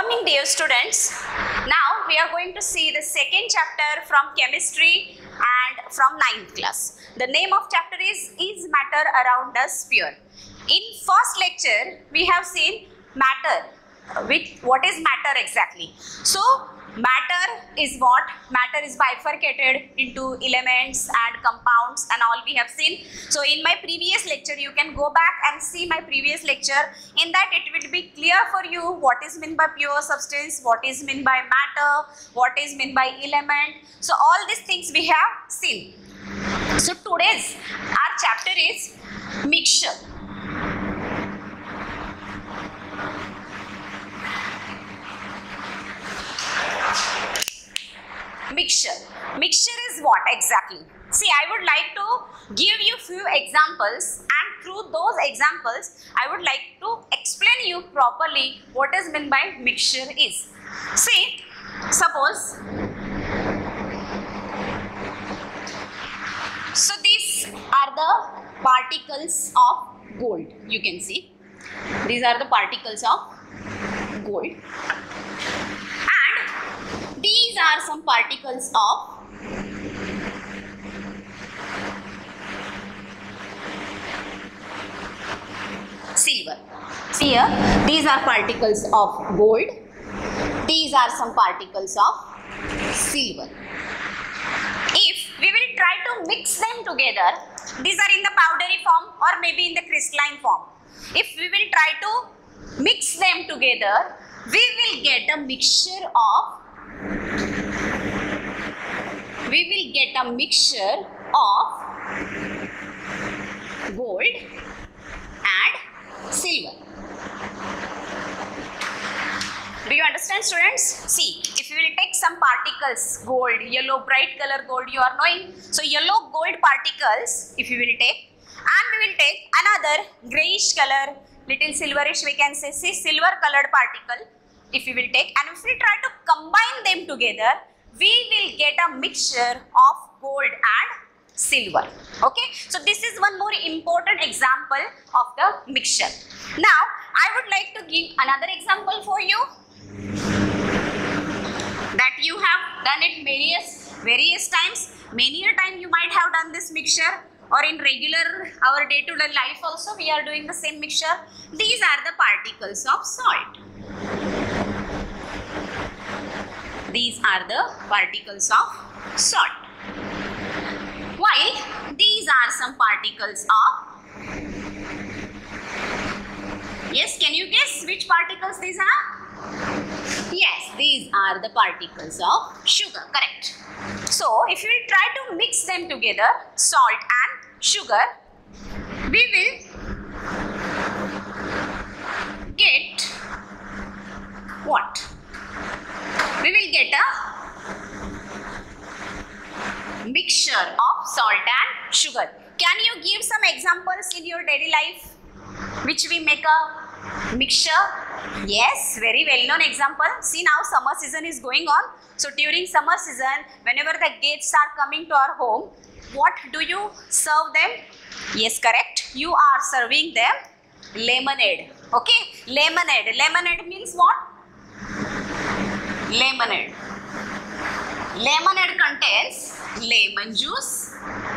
morning, dear students. Now we are going to see the second chapter from chemistry and from 9th class. The name of chapter is matter around a sphere. In first lecture we have seen matter. What is matter exactly? So matter is what? Matter is bifurcated into elements and compounds and all we have seen. So in my previous lecture, you can go back and see my previous lecture. In that it will be clear for you what is meant by pure substance, what is meant by matter, what is meant by element. So all these things we have seen. So today's our chapter is mixture. Mixture is what exactly? See, I would like to give you few examples, and through those examples I would like to explain you properly what is meant by mixture is. See, suppose, so these are the particles of gold. You can see these are the particles of gold. These are some particles of silver. Here, these are particles of gold. These are some particles of silver. If we will try to mix them together, these are in the powdery form or maybe in the crystalline form. If we will try to mix them together, we will get a mixture of gold and silver. Do you understand, students? See, if you will take some particles, gold, yellow, bright color gold, you are knowing. So yellow gold particles, if you will take, and we will take another grayish color, little silverish, we can say silver colored particle, if we will take, and if we try to combine them together, we will get a mixture of gold and silver. Okay, so this is one more important example of the mixture. Now I would like to give another example for you that you have done it various times. Many a time you might have done this mixture, or in regular our day-to-day life also we are doing the same mixture. These are the particles of salt. These are the particles of salt. While these are some particles of, yes, can you guess which particles these are? Yes, these are the particles of sugar, correct. So if you will try to mix them together, salt and sugar, we will get what? We will get a mixture of salt and sugar. Can you give some examples in your daily life which we make a mixture? Yes, very well known example. See, now summer season is going on. So during summer season, whenever the guests are coming to our home, what do you serve them? Yes, correct. You are serving them lemonade. Okay, lemonade. Lemonade means what? Lemonade. Lemonade contains lemon juice,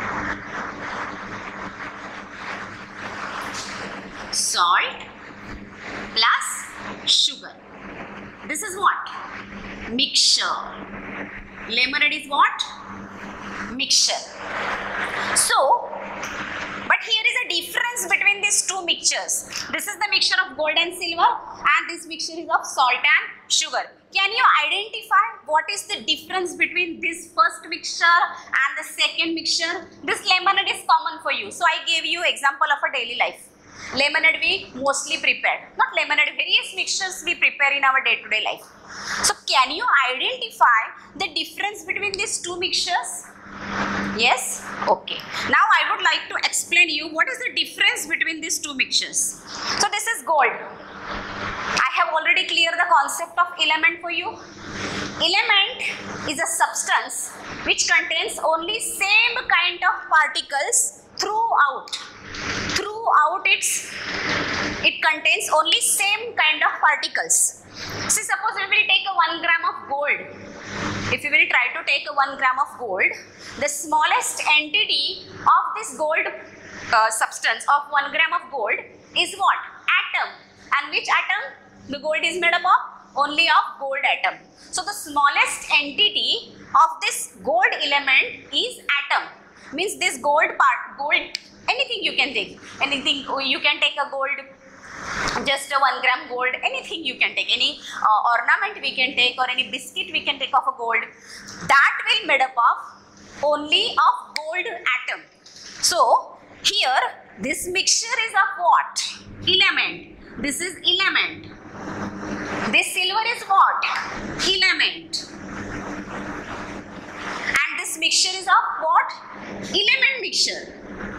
salt plus sugar. This is what? Mixture. Lemonade is what? Mixture. So, but here is a difference between these two mixtures. This is the mixture of gold and silver, and this mixture is of salt and sugar. Can you identify what is the difference between this first mixture and the second mixture? This lemonade is common for you. So I gave you example of a daily life. Lemonade we mostly prepare. Not lemonade, various mixtures we prepare in our day-to-day life. So can you identify the difference between these two mixtures? Yes? Okay. Now I would like to explain you what is the difference between these two mixtures. So this is gold. I have already cleared the concept of element for you. Element is a substance which contains only same kind of particles throughout. Throughout it contains only same kind of particles. See, suppose we will take a 1 gram of gold. If you will try to take a 1 gram of gold, the smallest entity of this gold substance of 1 gram of gold is what? Atom. And which atom? The gold is made up of? Only of gold atom. So the smallest entity of this gold element is atom. Means this gold part, gold, anything you can take. Anything, you can take a gold, just a 1 gram gold, anything you can take. Any ornament we can take, or any biscuit we can take of a gold. That will made up of only of gold atom. So here this mixture is of what? Element. This is element. This silver is what? Element. And this mixture is of what? Element mixture.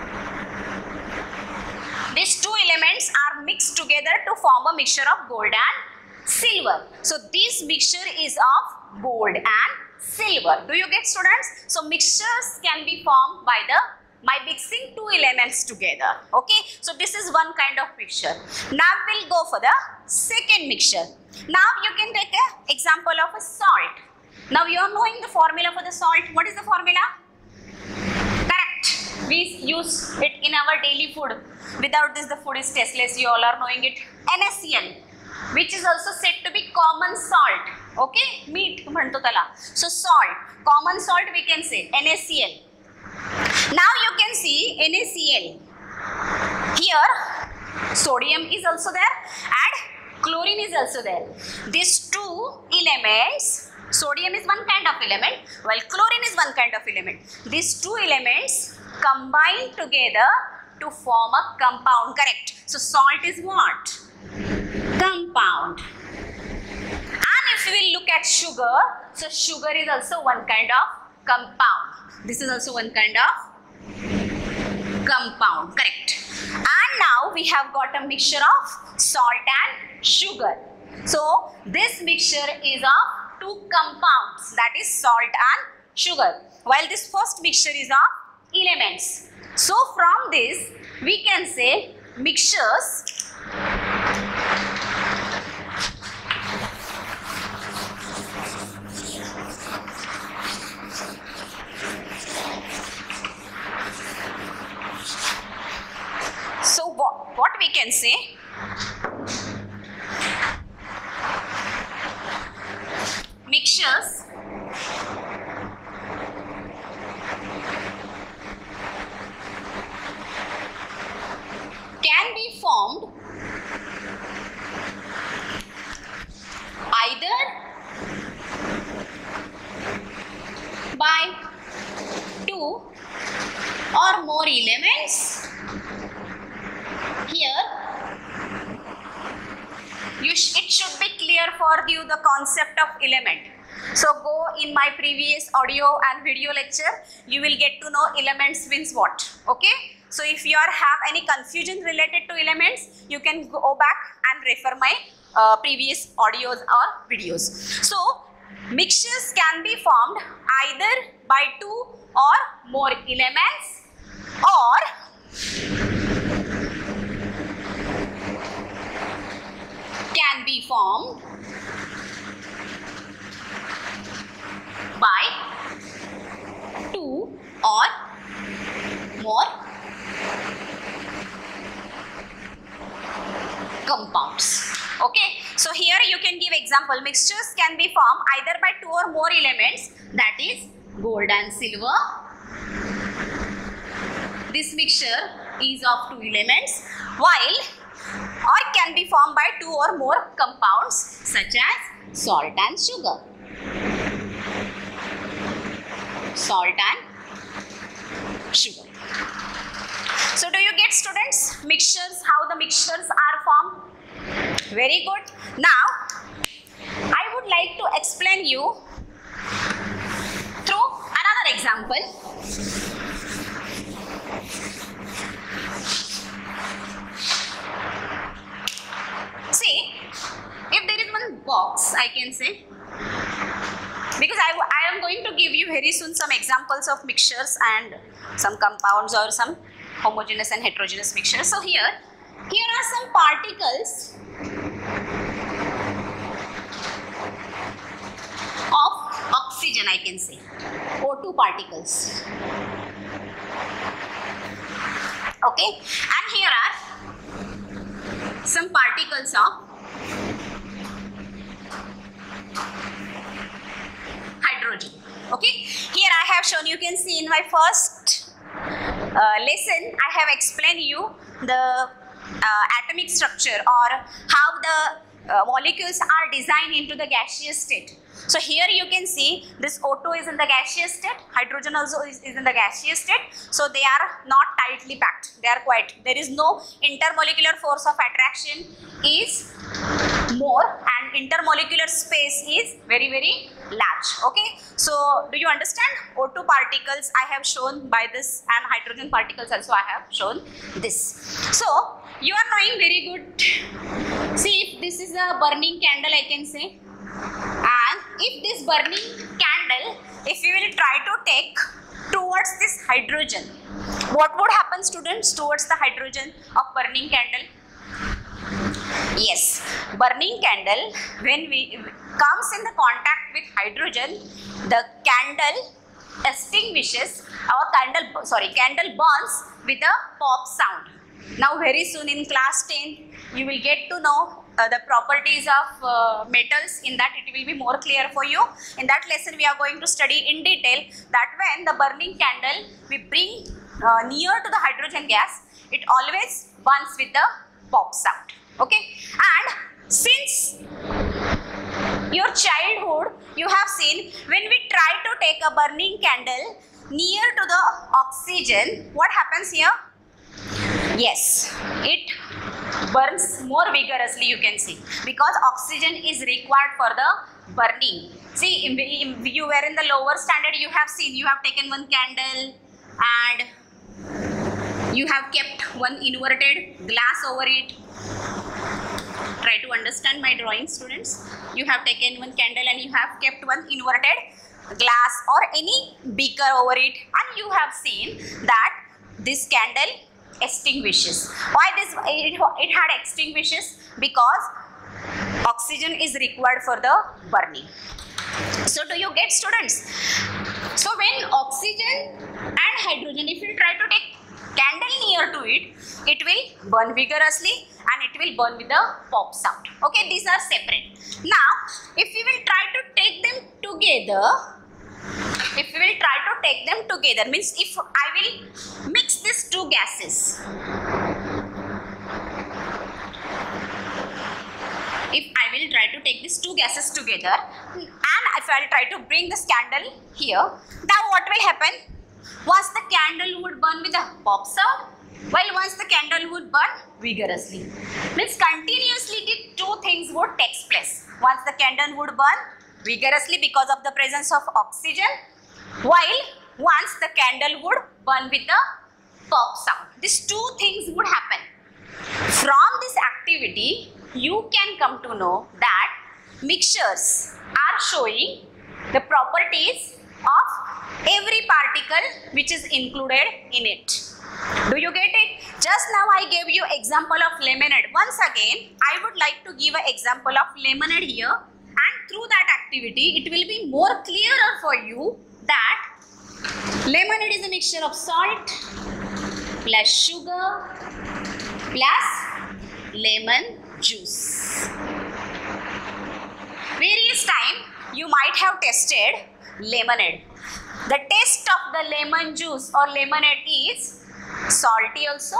These two elements are mixed together to form a mixture of gold and silver. So this mixture is of gold and silver. Do you get, students? So mixtures can be formed by mixing two elements together. Okay. So this is one kind of mixture. Now we'll go for the second mixture. Now you can take an example of a salt. Now you are knowing the formula for the salt. What is the formula? Correct. We use it in our daily food. Without this the food is tasteless. You all are knowing it. NaCl, which is also said to be common salt. Okay. Meat. So salt. Common salt we can say NaCl. Now you can see NaCl. Here sodium is also there and chlorine is also there. These two elements, sodium is one kind of element while chlorine is one kind of element. These two elements combine together to form a compound. Correct. So salt is what? Compound. And if we look at sugar, so sugar is also one kind of compound. This is also one kind of compound. Correct. And now we have got a mixture of salt and sugar. So this mixture is of two compounds, that is salt and sugar, while this first mixture is of elements. So from this we can say mixtures what we can say, mixtures can be formed either by two or more elements. Here it should be clear for you the concept of element. So go in my previous audio and video lecture, you will get to know elements means what. Okay. So if you have any confusion related to elements, you can go back and refer my previous audios or videos. So mixtures can be formed either by two or more elements, or can be formed by two or more compounds. Okay. So here you can give example. Mixtures can be formed either by two or more elements, that is gold and silver. This mixture is of two elements, or can be formed by two or more compounds such as salt and sugar. Salt and sugar. So do you get, students, mixtures, how the mixtures are formed? Very good. Now I would like to explain you through another example. See, if there is one box, I can say, because I am going to give you very soon some examples of mixtures and some compounds or some homogeneous and heterogeneous mixtures. So here are some particles oxygen, I can say. O2 particles. Okay, and here are some particles of hydrogen. Okay, here I have shown, you can see in my first lesson, I have explained you the atomic structure or how the molecules are designed into the gaseous state. So here you can see this O2 is in the gaseous state, hydrogen also is in the gaseous state. So they are not tightly packed, they are quite, there is no intermolecular force of attraction is more and intermolecular space is very, very large. Okay, so do you understand? O2 particles I have shown by this and hydrogen particles also I have shown this. So you are knowing very good. See, if this is a burning candle, I can say, and if this burning candle, if you will try to take towards this hydrogen, what would happen, students, towards the hydrogen of burning candle? Yes, burning candle, when we comes in the contact with hydrogen, the candle extinguishes, candle burns with a pop sound. Now very soon in class 10, you will get to know the properties of metals. In that it will be more clear for you. In that lesson we are going to study in detail that when the burning candle we bring near to the hydrogen gas, it always burns with the pop sound. Okay, and since your childhood you have seen, when we try to take a burning candle near to the oxygen, what happens here? Yes, it burns more vigorously, you can see, because oxygen is required for the burning. See, if you were in the lower standard, you have seen, you have taken one candle and you have kept one inverted glass over it. Try to understand my drawing, students. You have taken one candle and you have kept one inverted glass or any beaker over it, and you have seen that this candle extinguishes. Why this? It had extinguishes because oxygen is required for the burning. So do you get, students? So when oxygen and hydrogen, if you try to take candle near to it, it will burn vigorously and it will burn with a pop sound. Okay, these are separate. Now, if we will try to take them together, means if I will mix these two gases, if I will try to take these two gases together and if I will try to bring this candle here, now what will happen? Once the candle would burn with a pop sound, while once the candle would burn vigorously. Means continuously the two things would take place. Once the candle would burn vigorously because of the presence of oxygen, while once the candle would burn with a pop sound. These two things would happen. From this activity, you can come to know that mixtures are showing the properties of every particle which is included in it. Do you get it? Just now I gave you example of lemonade. Once again, I would like to give an example of lemonade here, and through that activity, it will be more clearer for you that lemonade is a mixture of salt plus sugar plus lemon juice. Various time you might have tasted lemonade. The taste of the lemon juice or lemonade is salty also,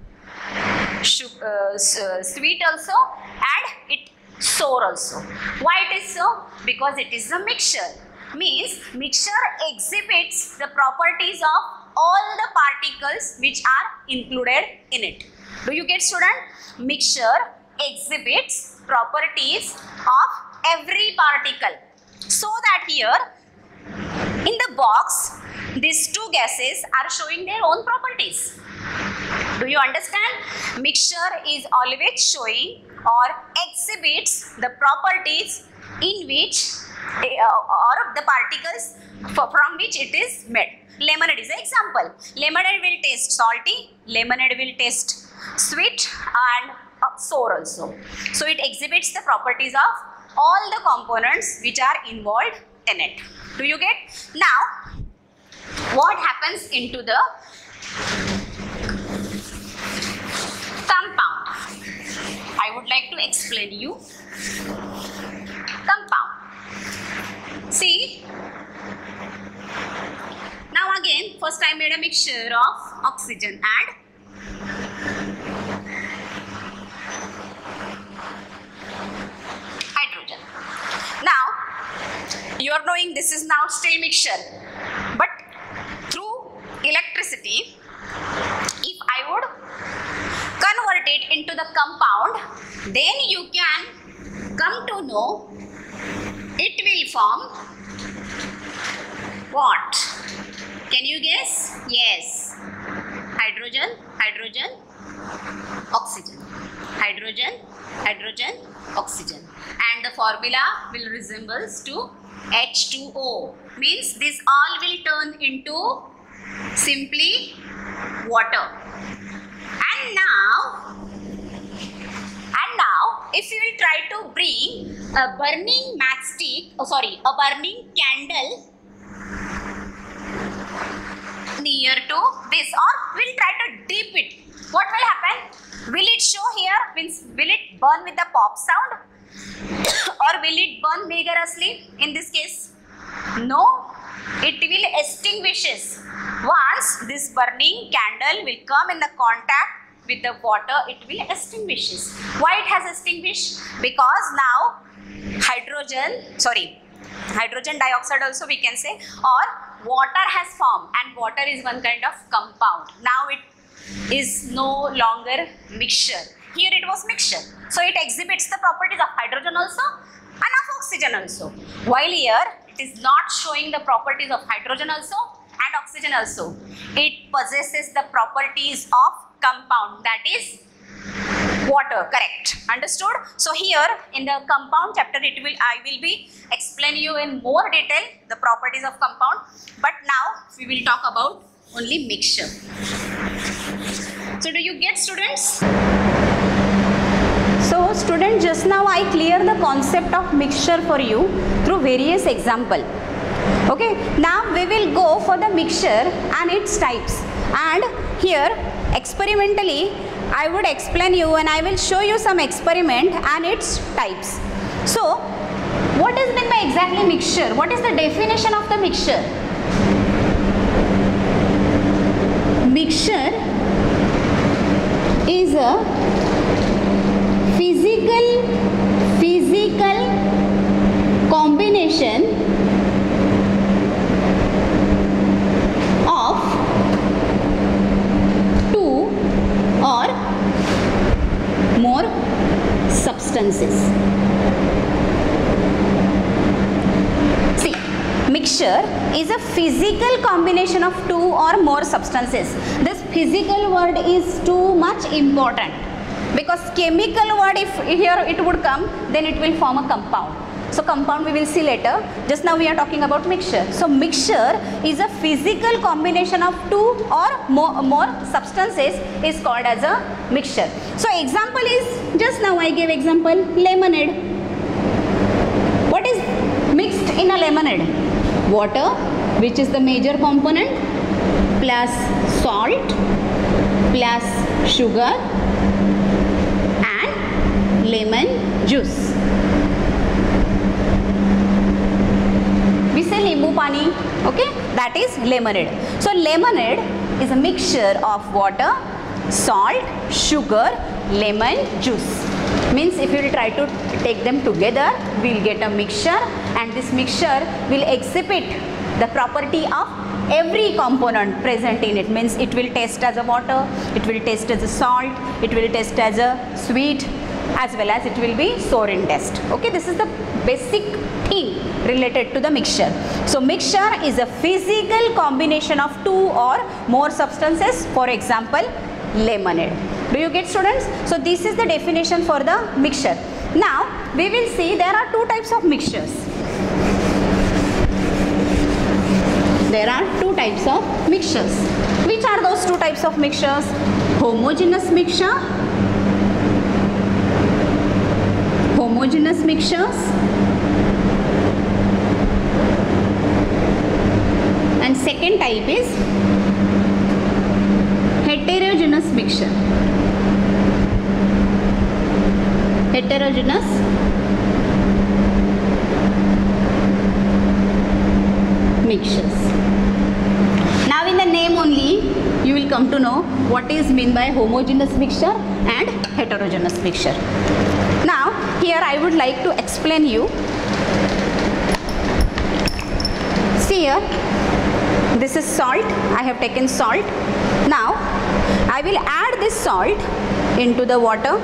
sweet also, and it sour also. Why it is so? Because it is a mixture. Means mixture exhibits the properties of all the particles which are included in it. Do you get, student? Mixture exhibits properties of every particle. So that here in the box, these two gases are showing their own properties. Do you understand? Mixture is always showing or exhibits the properties in which or the particles from which it is made. Lemonade is an example. Lemonade will taste salty, lemonade will taste sweet and sour also. So it exhibits the properties of all the components which are involved in it. Do you get? Now, what happens into the compound? I would like to explain you compound. See, now again, first I made a mixture of oxygen and hydrogen. Now, you are knowing this is now still mixture, but through electricity, if I would convert it into the compound, then you can come to know it will form what? Can you guess? Yes. Hydrogen, hydrogen, oxygen. Hydrogen, hydrogen, oxygen. And the formula will resembles to H2O. Means this all will turn into simply water. And now, if you will try to bring a burning matchstick, a burning candle near to this, or we'll try to dip it, what will happen? Will it show here? Means will it burn with the pop sound or will it burn vigorously in this case? No, it will extinguishes. Once this burning candle will come in the contact with the water, it will extinguishes. Why it has extinguished? Because now hydrogen dioxide also we can say, or water has formed, and water is one kind of compound. Now it is no longer mixture. Here it was mixture. So it exhibits the properties of hydrogen also and of oxygen also. While here it is not showing the properties of hydrogen also and oxygen also. It possesses the properties of compound, that is water. Correct? Understood? So here in the compound chapter I will be explain you in more detail the properties of compound, but now we will talk about only mixture. So do you get, students? So students, just now I clear the concept of mixture for you through various example. Okay, now we will go for the mixture and its types, and here experimentally I would explain you and I will show you some experiment and its types. So what is meant by exactly mixture? What is the definition of the mixture? Mixture is a physical combination of two or more substances. See, mixture is a physical combination of two or more substances. This physical word is too much important, because chemical word, if here it would come, then it will form a compound. So compound we will see later. Just now we are talking about mixture. So mixture is a physical combination of two or more substances is called as a mixture. So example is, just now I gave example, lemonade. What is mixed in a lemonade? Water, which is the major component, plus salt, plus sugar and lemon juice. We say limbu pani, okay, that is lemonade. So lemonade is a mixture of water, salt, sugar, lemon juice. Means if you will try to take them together, we will get a mixture, and this mixture will exhibit the property of every component present in it. Means it will taste as a water, it will taste as a salt, it will taste as a sweet, as well as it will be sour in taste. Okay, this is the basic thing related to the mixture. So mixture is a physical combination of two or more substances, for example lemonade. Do you get, students? So this is the definition for the mixture. Now we will see there are two types of mixtures. There are two types of mixtures. Which are those two types of mixtures? Homogeneous mixture, second type is heterogeneous mixture. Heterogeneous mixtures. Now in the name only you will come to know what is meant by homogeneous mixture and heterogeneous mixture. Now here I would like to explain you. See here, this is salt. I have taken salt. Now I will add this salt into the water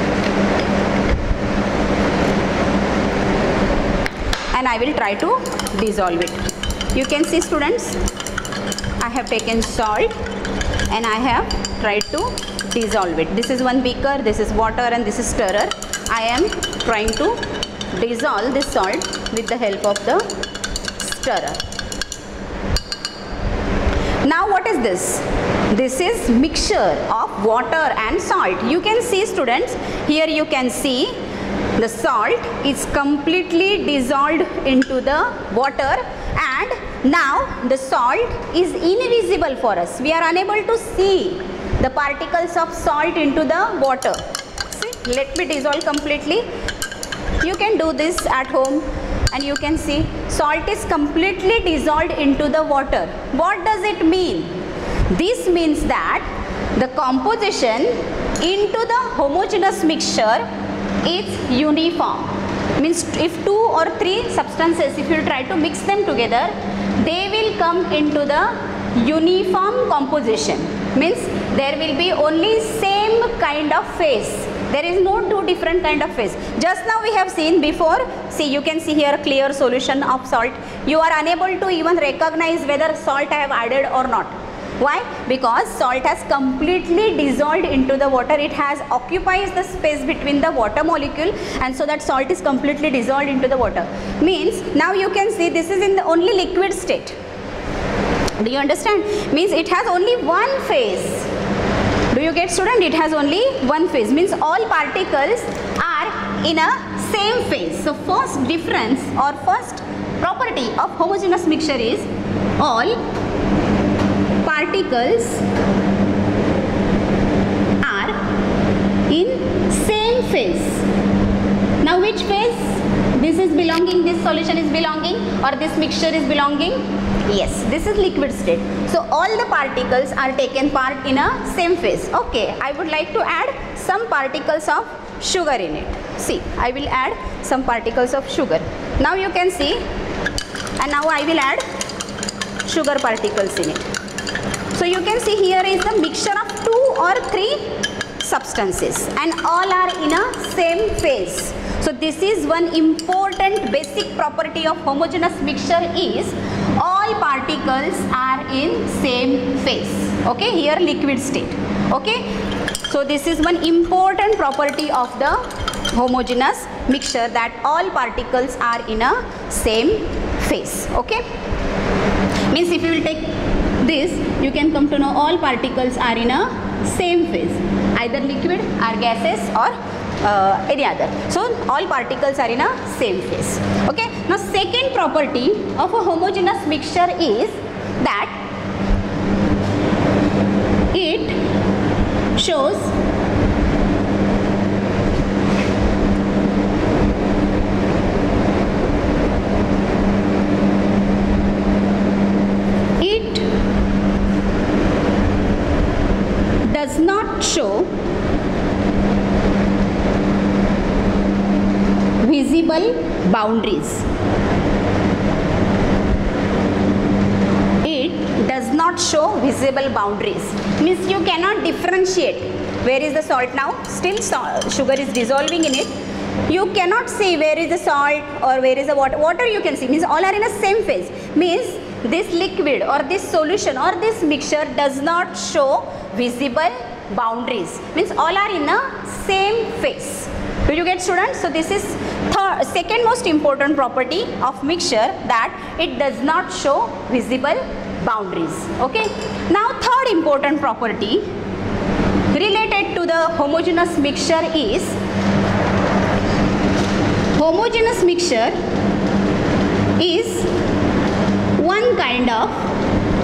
and I will try to dissolve it. You can see, students, I have taken salt and I have tried to dissolve it. This is one beaker, this is water and this is stirrer. I am trying to dissolve this salt with the help of the stirrer. Now what is this? This is mixture of water and salt. You can see, students, here you can see the salt is completely dissolved into the water, and now the salt is invisible for us. We are unable to see the particles of salt into the water. See, let me dissolve completely. You can do this at home and you can see salt is completely dissolved into the water. What does it mean? This means that the composition into the homogeneous mixture is uniform. Means if 2 or 3 substances, if you try to mix them together, they will come into the uniform composition. Means there will be only same kind of phase. There is no 2 different kind of phase. Just now we have seen before. See, you can see here clear solution of salt. You are unable to even recognize whether salt I have added or not. Why? Because salt has completely dissolved into the water. It has occupies the space between the water molecule, and so that salt is completely dissolved into the water. Means now you can see this is in the only liquid state. Do you understand? Means it has only one phase. Do you get, student? It has only one phase. Means all particles are in a same phase. So first difference or first property of homogeneous mixture is all particles are in same phase. Now which phase? This is belonging, this solution is belonging, or this mixture is belonging? Yes, this is liquid state. So all the particles are taken part in a same phase. Okay, I would like to add some particles of sugar in it. See, I will add some particles of sugar. Now you can see, and now I will add sugar particles in it. So you can see here is the mixture of 2 or 3 substances and all are in a same phase. So this is one important basic property of homogeneous mixture is all particles are in same phase. Okay, here liquid state. Okay, so this is one important property of the homogeneous mixture, that all particles are in a same phase. Okay, means if you will take this, you can come to know all particles are in a same phase, either liquid or gases or any other. So all particles are in a same phase. Okay. Now second property of a homogeneous mixture is that it shows does not show visible boundaries. It does not show visible boundaries. Means you cannot differentiate where is the salt now. Still sugar is dissolving in it. You cannot see where is the salt or where is the water. Water you can see. Means all are in the same phase. Means this liquid or this solution or this mixture does not show visible boundaries. Means all are in a same phase. Do you get, students? So this is second most important property of mixture, that it does not show visible boundaries. Okay. Now third important property related to the homogeneous mixture is homogeneous mixture is one kind of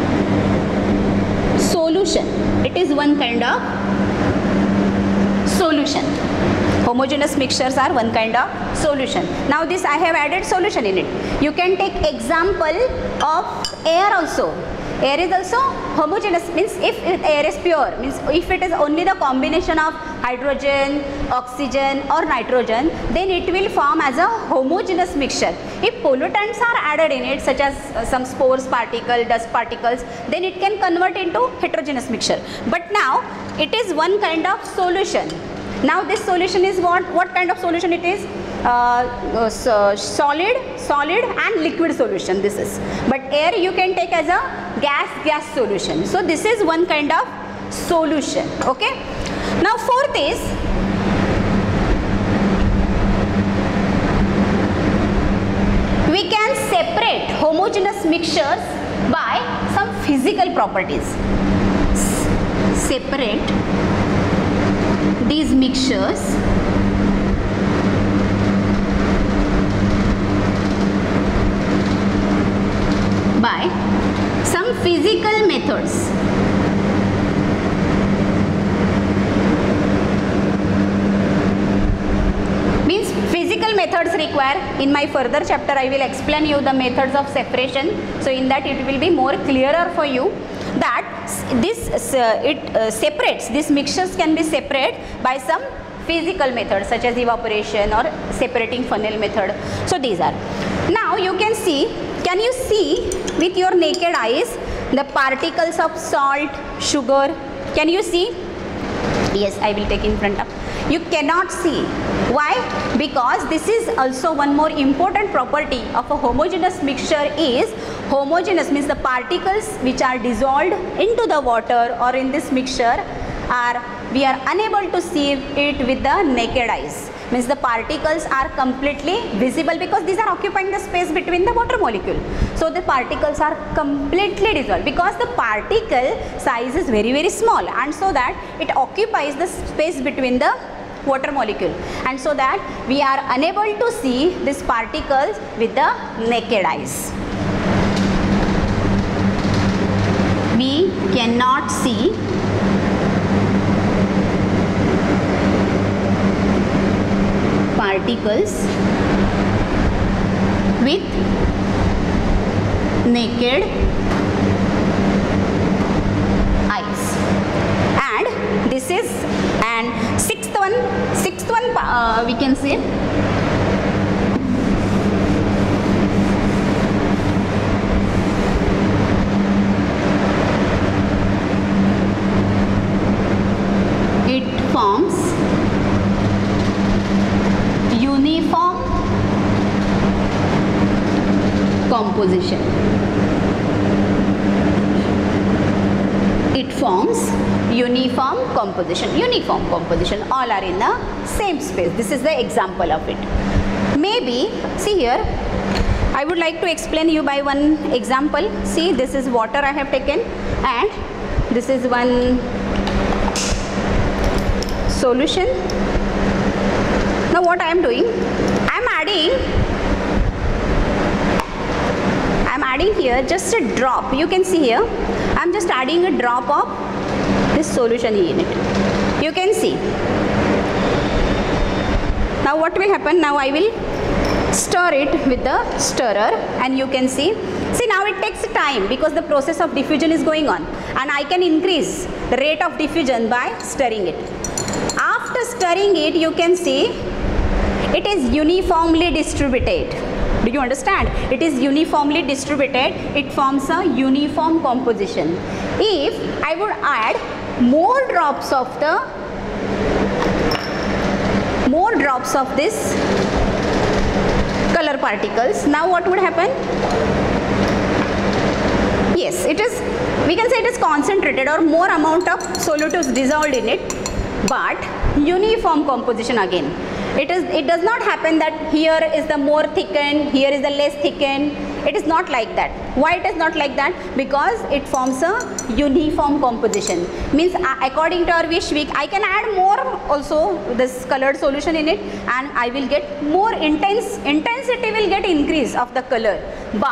solution. It is one kind of solution. Homogeneous mixtures are one kind of solution. Now this I have added solution in it. You can take example of air also. Air is also homogeneous, means if air is pure, means if it is only the combination of hydrogen, oxygen or nitrogen, then it will form as a homogeneous mixture. If pollutants are added in it, such as some spores particle, dust particles, then it can convert into heterogeneous mixture. But now it is one kind of solution. Now this solution is what kind of solution it is? Solid and liquid solution this is. But air you can take as a gas solution. So this is one kind of solution. Okay. Now fourth is we can separate homogeneous mixtures by some physical properties. Separate these mixtures by some physical methods. Means physical methods require, in my further chapter I will explain you the methods of separation. So in that it will be more clearer for you that this separates, these mixtures can be separated by some physical methods such as evaporation or separating funnel method. So these are. Now you can see, can you see with your naked eyes the particles of salt, sugar? Can you see? Yes, I will take in front of. You cannot see. Why? Because this is also one more important property of a homogeneous mixture is homogeneous means the particles which are dissolved into the water or in this mixture we are unable to see it with the naked eyes. Means the particles are completely visible because these are occupying the space between the water molecule. So the particles are completely dissolved because the particle size is very small, and so that it occupies the space between the water molecule, and so that we are unable to see these particles with the naked eyes. We cannot see particles with naked eyes. And this is, and sixth one we can say it forms uniform composition. It forms uniform composition. Uniform composition, all are in the same space. This is the example of it. Maybe, see here, I would like to explain you by one example. See, this is water I have taken and this is one solution. Now what I am doing, I am adding here just a drop. You can see here, I am just adding a drop of this solution in it. You can see. Now what will happen? Now I will stir it with the stirrer, and you can see. See, now it takes time because the process of diffusion is going on, and I can increase the rate of diffusion by stirring it. After stirring it, you can see it is uniformly distributed. Do you understand? It is uniformly distributed. It forms a uniform composition. If I would add more drops of this color particles, now what would happen? Yes, it is, we can say it is concentrated or more amount of solutes dissolved in it, but uniform composition again. It does not happen that here is the more thickened, here is the less thickened. It is not like that. Why it is not like that? Because it forms a uniform composition. Means according to our wish, I can add more also this colored solution in it, and I will get more intensity will get increase of the color. But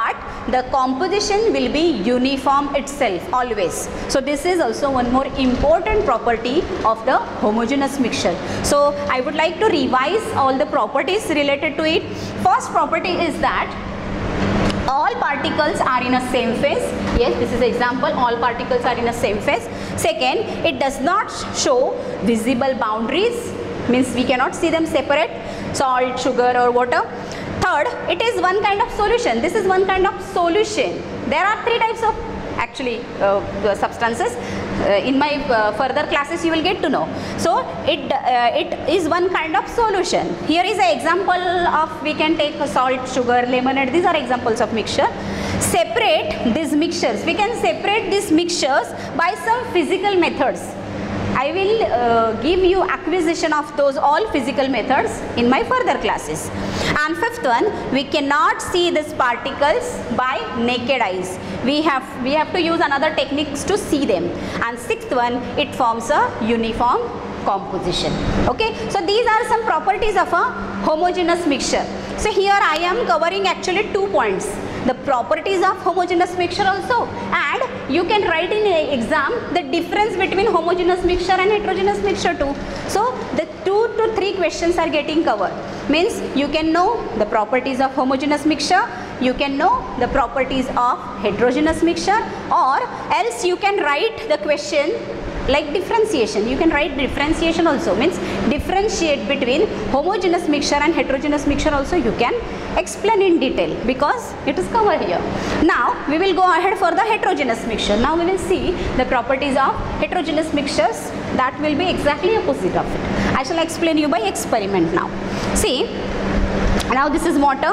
the composition will be uniform itself always. So this is also one more important property of the homogeneous mixture. So I would like to revise all the properties related to it. First property is that all particles are in a same phase. Yes, this is an example, all particles are in a same phase. Second, it does not show visible boundaries, means we cannot see them separate, salt, sugar or water. Third, it is one kind of solution. This is one kind of solution. There are three types of actually substances. In my further classes you will get to know. So it is one kind of solution. Here is an example of, we can take salt, sugar, lemonade. These are examples of mixture. Separate these mixtures. We can separate these mixtures by some physical methods. I will give you acquisition of those all physical methods in my further classes. And fifth one, we cannot see these particles by naked eyes. We have to use another techniques to see them. And sixth one, it forms a uniform composition. Okay, so these are some properties of a homogeneous mixture. So here I am covering actually 2 points. The properties of homogeneous mixture also, and you can write in an exam the difference between homogeneous mixture and heterogeneous mixture too. So the 2 to 3 questions are getting covered. Means you can know the properties of homogeneous mixture, you can know the properties of heterogeneous mixture, or else you can write the question like differentiation. You can write differentiation also, means differentiate between homogeneous mixture and heterogeneous mixture also you can explain in detail, because it is covered here. Now we will go ahead for the heterogeneous mixture. Now we will see the properties of heterogeneous mixtures that will be exactly opposite of it. I shall explain you by experiment now. See, now this is water,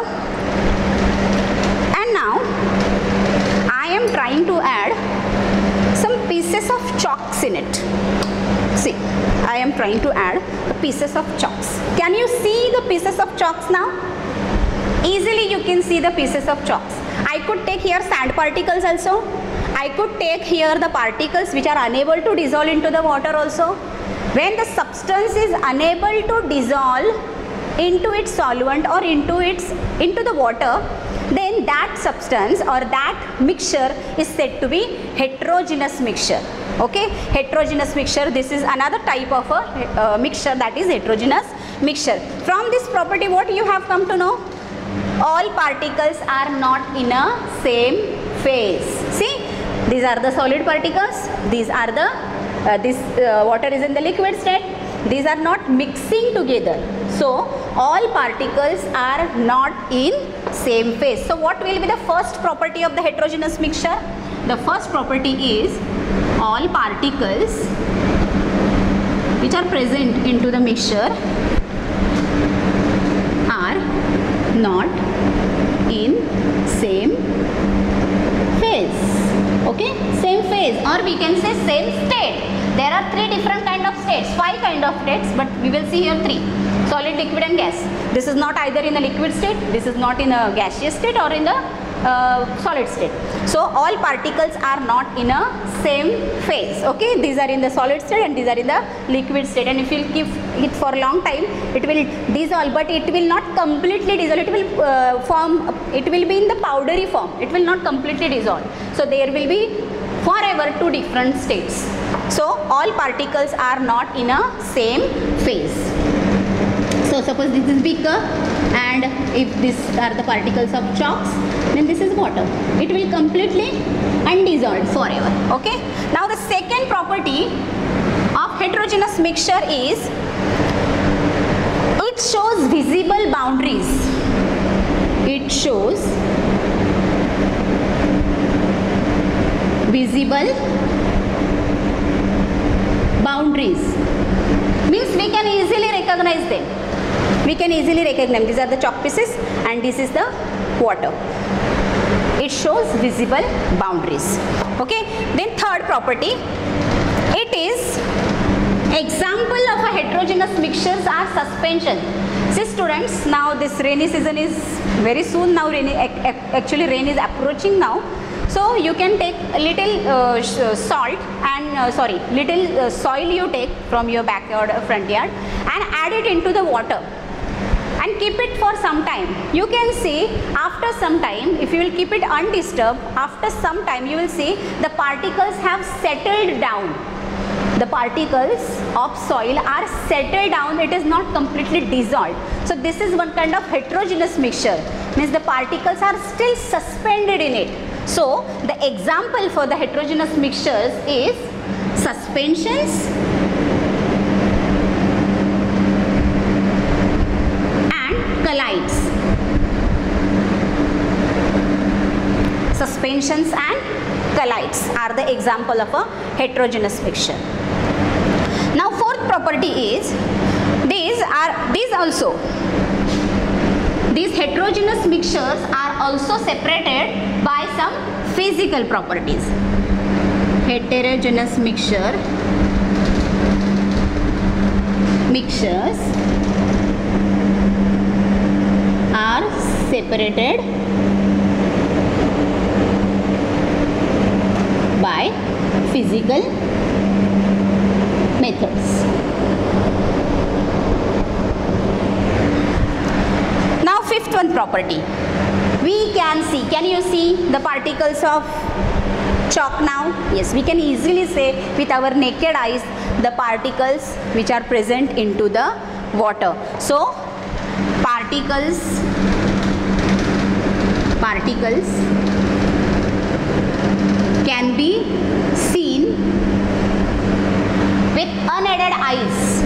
and now I am trying to add some pieces of chalks in it. See, I am trying to add the pieces of chalks. Can you see the pieces of chalks now? Easily you can see the pieces of chalks. I could take here sand particles also. I could take here the particles which are unable to dissolve into the water also. When the substance is unable to dissolve into its solvent or into the water, then that substance or that mixture is said to be heterogeneous mixture. Okay, heterogeneous mixture, this is another type of a mixture, that is heterogeneous mixture. From this property what you have come to know? All particles are not in a same phase. See, these are the solid particles, these are the water is in the liquid state, these are not mixing together. So all particles are not in same phase. So what will be the first property of the heterogeneous mixture? The first property is all particles which are present into the mixture are not in same phase. Okay, same phase, or we can say same state. There are 3 different kind of states, 5 kind of states, but we will see here 3: solid, liquid and gas. This is not either in the liquid state, this is not in a gaseous state or in the solid state. So all particles are not in a same phase. Okay, these are in the solid state and these are in the liquid state, and if you keep it for a long time it will dissolve, but it will not completely dissolve. It will it will be in the powdery form, it will not completely dissolve. So there will be forever 2 different states. So all particles are not in a same phase. So suppose this is beaker, and if these are the particles of chalks, then this is water. It will completely undissolved forever. Okay. Now the second property of heterogeneous mixture is it shows visible boundaries. It shows visible boundaries. Means we can easily recognize them. We can easily recognize these are the chalk pieces and this is the water. It shows visible boundaries. Okay. Then third property, it is example of a heterogeneous mixtures are suspension. See students, now this rainy season is very soon now. Actually rain is approaching now. So you can take a little salt and little soil you take from your backyard or front yard and add it into the water. and keep it for some time. You can see after some time, if you will keep it undisturbed, after some time you will see the particles have settled down. The particles of soil are settled down, it is not completely dissolved. So this is one kind of heterogeneous mixture, means the particles are still suspended in it. So the example for the heterogeneous mixtures is suspensions and colloids. Suspensions and colloids are the example of a heterogeneous mixture. Now fourth property is these heterogeneous mixtures are also separated by some physical properties. Heterogeneous mixtures are separated by physical methods. Now fifth one property, we can see, can you see the particles of chalk now? Yes, we can easily say with our naked eyes the particles which are present into the water. So particles can be seen with unaided eyes,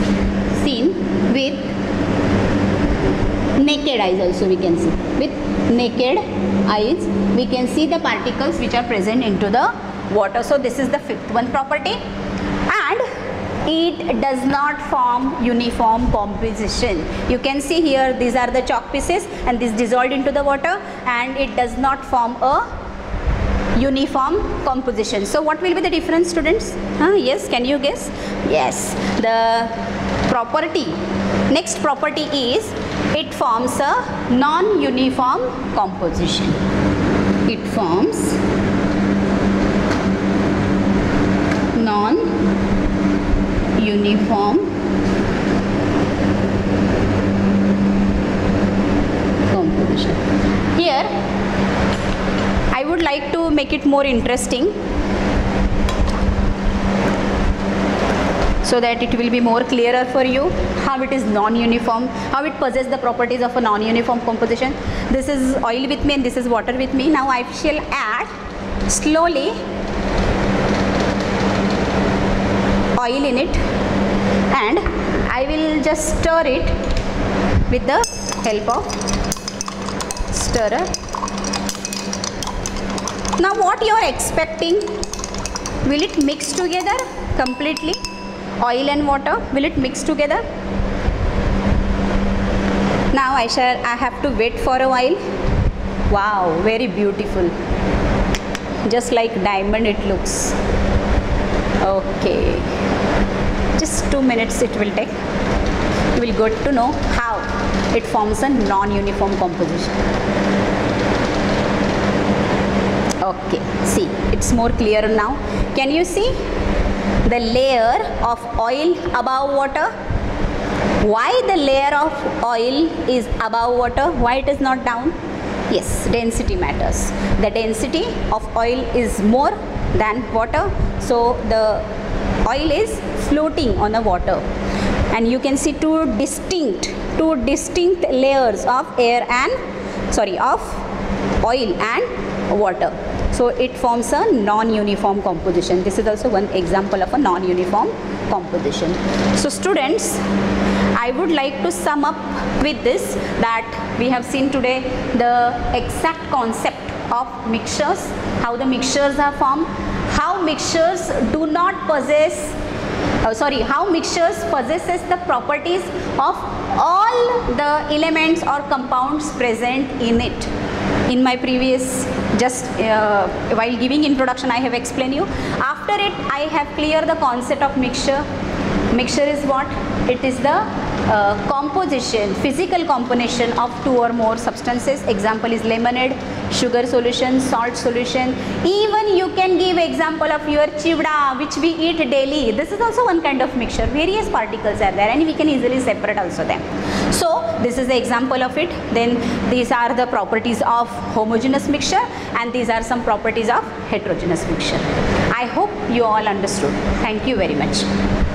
naked eyes also we can see. With naked eyes we can see the particles which are present into the water. So this is the fifth one property, and it does not form uniform composition. You can see here these are the chalk pieces and this dissolved into the water, and it does not form a uniform composition. So what will be the difference, students? Yes, can you guess? Yes, the property, next property is it forms a non-uniform composition. It forms non-uniform composition. Here I would like to make it more interesting so that it will be more clearer for you how it is non-uniform, how it possesses the properties of a non-uniform composition. This is oil with me and this is water with me. Now I shall add slowly oil in it, and I will just stir it with the help of stirrer. Now what you are expecting, will it mix together completely? Oil and water, will it mix together? Now I have to wait for a while. Wow, very beautiful, just like diamond it looks. Okay, just 2 minutes it will take. You will get to know how it forms a non-uniform composition. Okay, see, it's more clear now. Can you see the layer of oil above water? Why the layer of oil is above water? Why it is not down? Yes, density matters. The density of oil is more than water, so the oil is floating on the water, and you can see two distinct layers of of oil and water. So it forms a non-uniform composition. This is also one example of a non-uniform composition. So students, I would like to sum up with this, that we have seen today the exact concept of mixtures, how the mixtures are formed, how mixtures do not possess, how mixtures possesses the properties of all the elements or compounds present in it. In my previous, while giving introduction, I have explained you. After it, I have cleared the concept of mixture. Mixture is what? It is the composition, physical combination of 2 or more substances. Example is lemonade, sugar solution, salt solution. Even you can give example of your chivda which we eat daily. This is also one kind of mixture. Various particles are there and we can easily separate also them. So this is the example of it. Then these are the properties of homogeneous mixture and these are some properties of heterogeneous mixture. I hope you all understood. Thank you very much.